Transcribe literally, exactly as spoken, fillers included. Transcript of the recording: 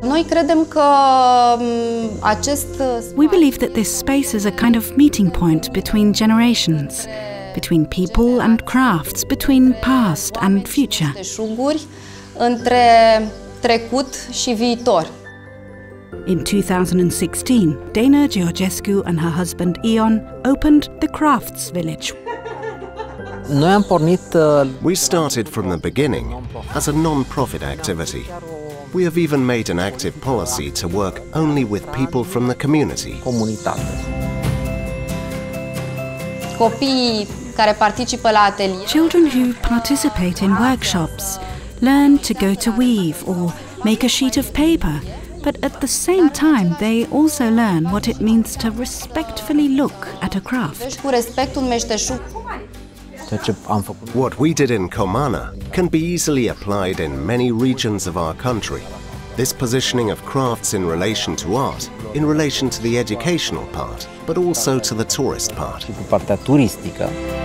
Noi credem că acest We believe that this space is a kind of meeting point between generations, between people and crafts, between past and future. Meșteșuguri între trecut și viitor. In two thousand sixteen, Dana Georgescu and her husband Ion opened the Crafts Village. Noi am pornit We started from the beginning as a non-profit activity. We have even made an active policy to work only with people from the community. Comunitate. Copiii care participă la atelier. Children who participate in workshops learn to go to weave or make a sheet of paper, but at the same time they also learn what it means to respectfully look at a craft. Cu respect un meșteșug. What we did in Comana can be easily applied in many regions of our country. This positioning of crafts in relation to art, in relation to the educational part, but also to the tourist part. Cu partea turistică.